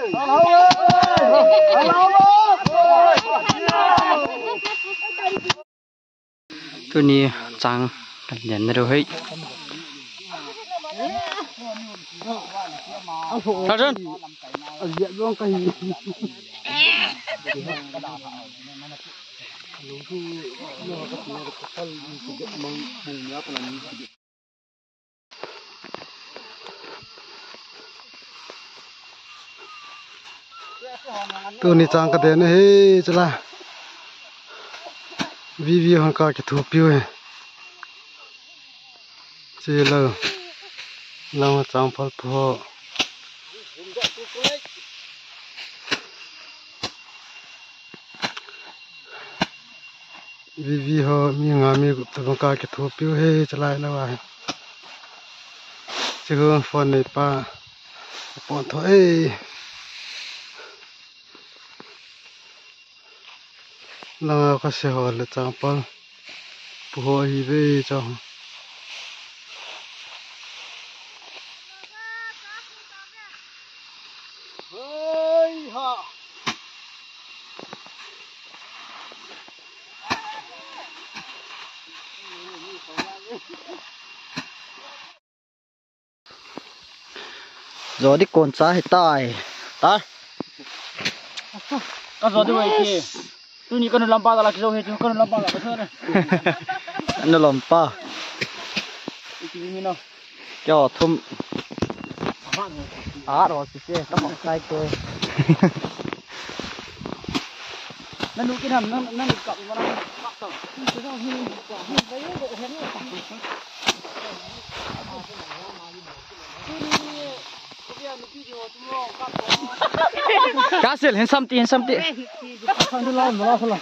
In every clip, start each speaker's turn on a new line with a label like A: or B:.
A: ตัวนี้จังกันยันนะดูเฮ้ยท่านเยอะร่วงกันตัวนี้จังกันเดินเฮ้ยจ้าวิวฮังกาคิดถูกพิวเฮ้เจลเราจังพัลพอวิวมีงามีตัวกาคิดถูกพิวเฮ้จ้าแล้วว่าเจ้าฟันในป่าปอนถอยเราก็เสียหัวเลยจังพัลพอฮีเวจังrồi đi cồn xa hết tài ta con rồi đi vậy kì tôi nghĩ con làm ba là cái rồi hết con làm ba là cái thôi này nó làm ba cho thum rồi chị tao mặc sai cười nó nuôi cái thằng nó cộng vào nó bắt tổng cái đó hi cái bộ hết cá sấu hen xăm tì không được lo mà lo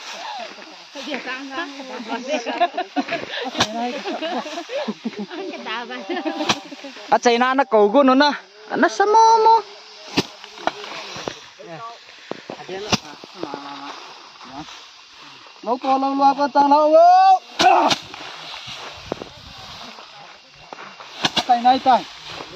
A: à chạy nó cầu gôn nó nó sắm mò nó còn lâu loa con tăng lâu chạy này chạy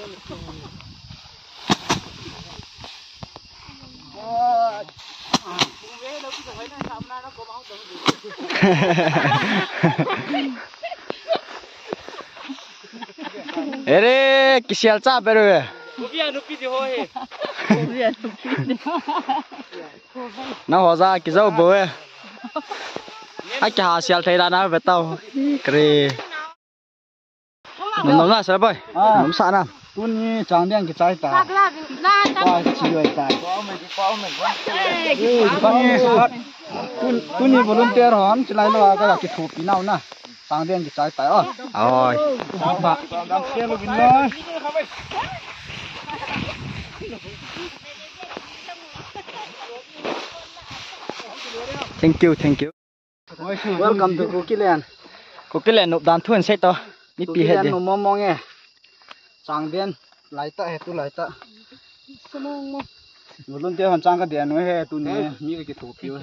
A: ere kisial cha beru nó hóa ra cái dâu bố ai chả sial thấy đã nói về tao kề nó là sao vậy nó sao nào tuân trắng đen cái trái ta qua chỉ rồi ta tuân như volunteer hòn chỉ lại là cái là cái thủ pin nào nè trắng đen cái trái ta rồi thank you welcome to Cookie Land nộp đàn thuần xét to nít pi hết đi mong mong nghe trắng đen lại ta hết tu lại ta một lần tiêu hoàn trang cái đèn nói hết tu nè như cái thủ phiếu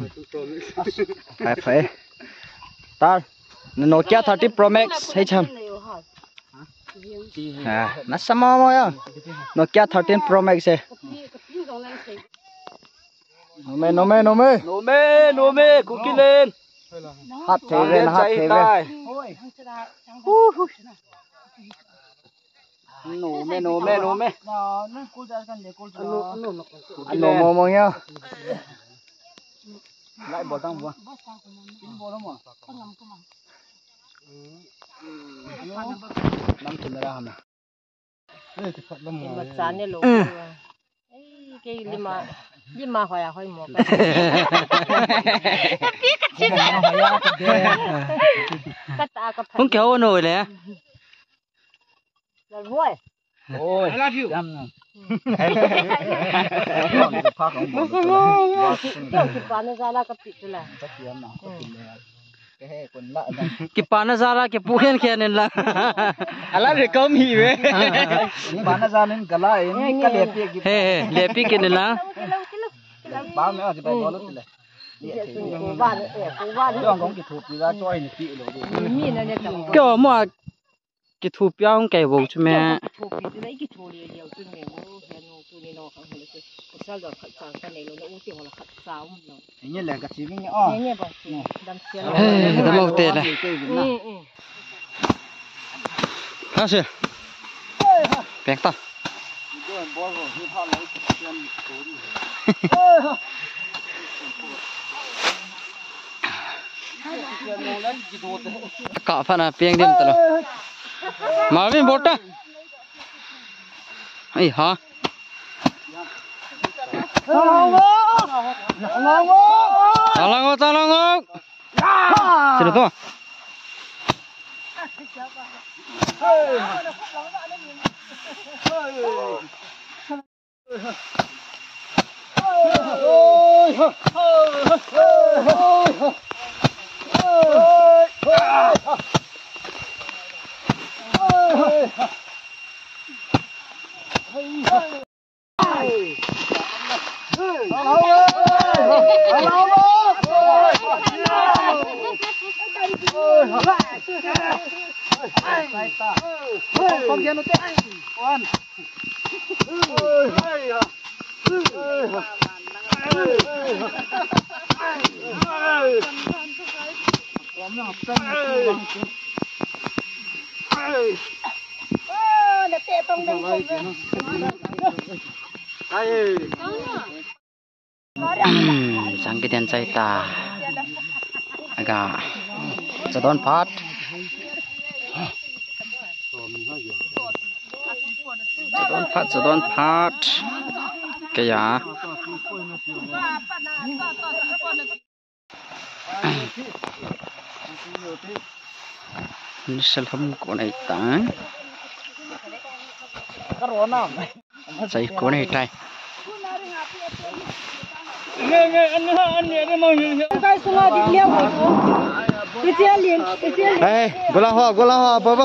A: phải ta Nokia 30 Pro Max hay chăng nó sao mò à Nokia 13 Pro Max ấy nô mê Cookie lên hát thế về nô mê anh nô mò nhá lại bỏ tăng vào năm chục ra hả
B: mặt sán này lố cái lima hỏi một
A: không kéo nổi này
B: là vui
C: ôi I love you
A: cái pana ra là cái puhen kia nên là ala để cơm hì vậy
C: pana ra nên cả lại cái
A: đẹp cái nên là
C: bao nữa thì phải bỏ lót này cái mà
A: cái thu piao cái vô chứ mẹ
B: thu phí đấy cái thu liền nhiều chung nhiều hẹn nó thu này nó không phải là sao giờ khát sáng cái này nó uống tiền là khát sáng nó
C: như là cái gì nhá
B: nghe bảo đâm xe nó
A: tao lâu tiền này ha chứ bẹn tao cọ phát là bẹn điểm tao mà bên bột á ấy hả tao lòng xin được không
C: con kia nó tệ con
A: sang cái đèn chạy ta agak sedon pat sedon pat kaya selham ko này ta chạy ko này trai hey golang hoa baba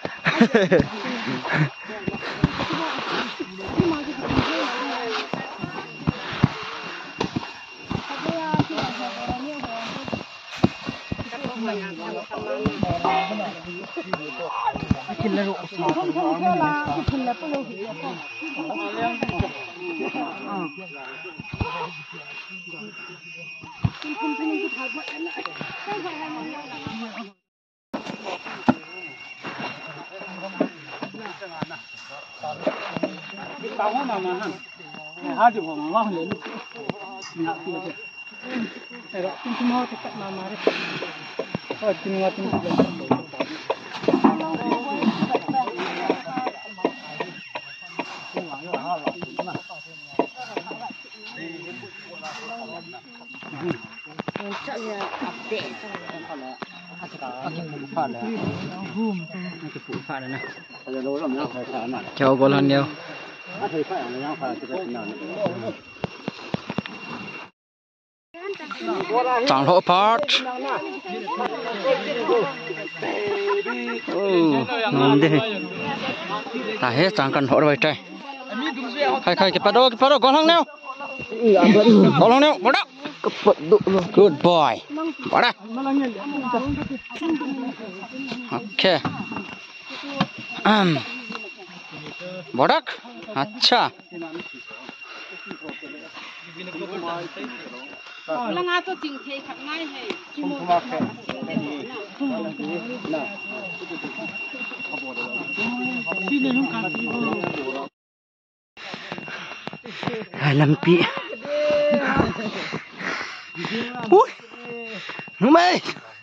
A: chào cô lần nhiều chẳng lỗ part ngon đi ta hết chẳng cần hỗ rồi trai khai cái bắt đầu con thằng nào bỏ đó good boy bỏ đó ok bỏ đó अच्छा
B: lăng cho chỉnh thế khắc ngay hay
A: làm pi ui nó mày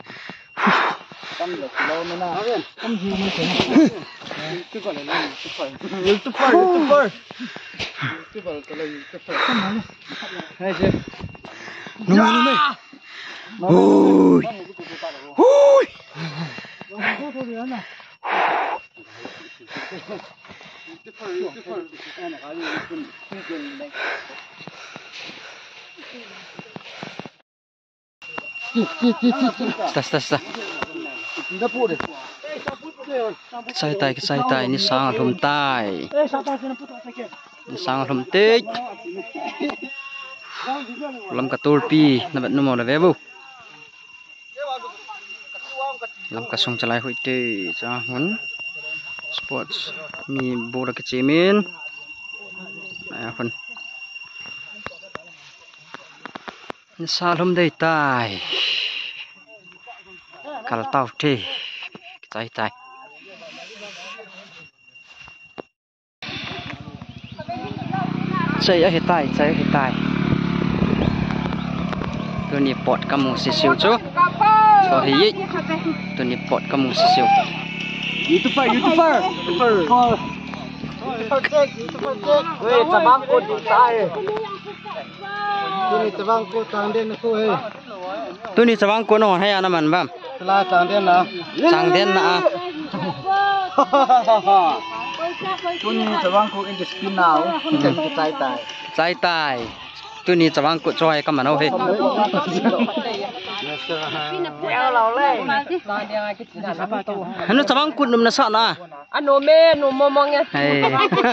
A: ui Cái sai tay ni sang lùm tai ni sang lùm tết làm cả tua pi nó vẫn nằm ở đây vô làm cả sông chả lại hội tê cho muốn sports มีบูรกจิมินคนซาลมได้ตายกัลตาวทีใจใจใจเหตุตายใจเหตุตายตัวนี้ปอดกำมือสิวจูสอฮีตัวนี้ปอดกำมือสิว
C: YouTuberเฮ้ยจะบังกูดีตายตัวนี้จะบังกูจางเด่นนะกูเฮ้ย
A: ตัวนี้จะวางกวนหัวให้อาน้ำมันบ้าง
C: ลาจางเด่นนะ
A: จางเด่นนะ
C: ตัวนี้จะบังกูอินดิสกินหนาวจะใจตาย
A: ใจตายตัวนี้จะวางกวนจอยกันมันเอาเฮ้ฮันนู้จะวางกวนนุ่มนะสะนะ
B: อันโนเมนูมองไง
A: เฮ้ย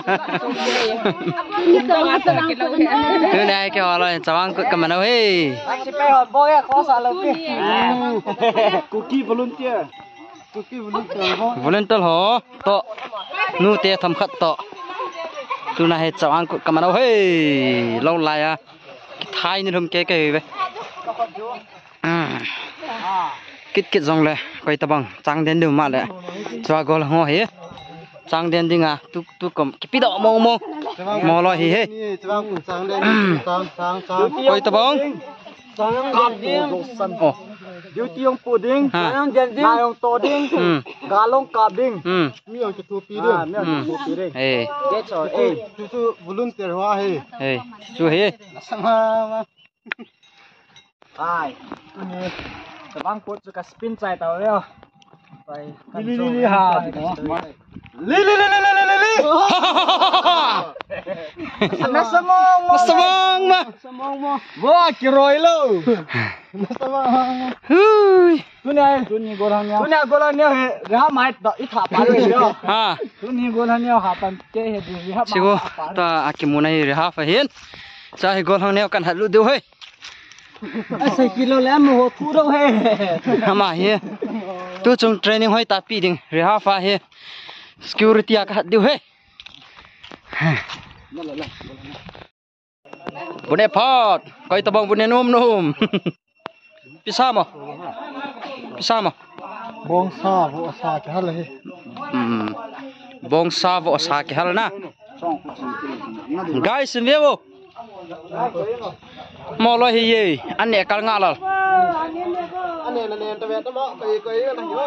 A: คือนายเกี่ยวอะไรจะวางกวนกันมันเอาเฮ้ย
C: สิไปหอดบ่อยขอสารเลยคุกกี้วอลุนเตียคุกกี้วอลุนเตียว
A: อลเลนเตอร์หอโตนู่เตะทำขัดโตตัวนายจะวางกวนกันมันเอาเฮ้ยเล่าไรอ่ะไทยนี่ทำเก๋ๆไปคิดจงเลยไปตะบังจังเด่นดูมาเลยสวากอลหัวเหี้ยจังเด่นดิงอ่ะตุกกมคิดดอกมองลอยเหี้ยไปตะบังโอ้
C: ยูจีองปูดิ้งนายองเจนดิ้งนายองโตดิ้งกาลงกาบดิ้งมีองจะตัวปีดิ้งมีองจะตัวปีดิ้ง
A: เฮ้
C: เด็ดสอเอ้ชูวอลุนเตียร์ว่าเฮ้
A: ชูเฮ้
C: สังมาไปนี่จะบังกดจะกับสปินใจต่อเลยไปลิฮะลินัสมองมาว้ากี่ร้อยแล้วนัสมองตัวนี้โกลังเนี่ยเรียบไม่ต่ออีถาปาเลยเนาะตัวนี้โกลังเนี่ยหาปันเจ๊เห็ดดีครับ
A: ชิโก้ตัวอากิมุนัยเรียบไปเห็นจะให้โกลังเนี่ยกันหัดลุดูเฮ้ย
C: ใส่กิโลแล้วมันหัวทูเราเฮ้
A: ทำไมเฮ้ตัวจงเทรนนิ่งให้ตาปีดิ้งเรียบฟ้าเฮ้ security อากัดดูเฮ้บุญเอพอดก้อยตะบองบุญเอนุ่มพิซซ่ามั้
C: บงซาโวซาแค่เลย
A: บงซาโวซาแค่เลยนะ guys เลี้ยวมอลอยเย่อันนี้กัลงาล
C: อันนี้ตะเวนตะมอก้อย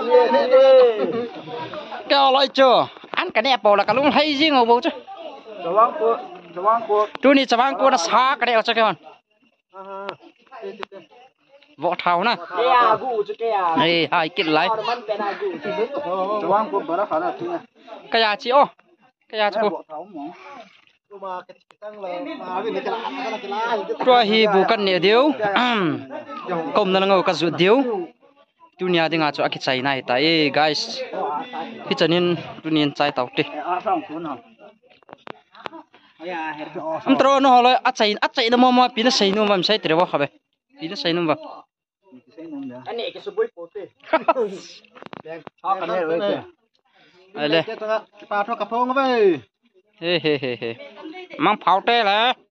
A: แกเอาลอยเจออันกันเนี่ยปอละกันลุงให้จริงเอาบ่จ้ะ
C: จะวางกู
A: ตัวนี้จะวางกูนะซากันเอาจ้ะแกมันวอเท้านะ
C: เกียกูจะเกีย
A: เฮ้ยให้กินไร
C: จะวางกูบาร์ขานะทีนะ
A: กะยาจิโอกะยาจิโอตัวฮีบุกันเนี่ยเดียวก้มนั่งเอากระสุนเดียวตัวนี้ดิ้งอาจจะคิดใจนายแต่ guys พี่จันนินตัวนี้ใจเต่าดิอันตรโน่เลยอัดใจน้ำมันปีนใส่นุ่มมันใส่เต๋อวะครับปีนใส่นุ่มวะ
C: อันนี้ก็สบายปกติเอากันเลย
A: อะไร
C: ปลาทอดกระพงเข้าไป
A: เฮ้มังเผาเต้เลย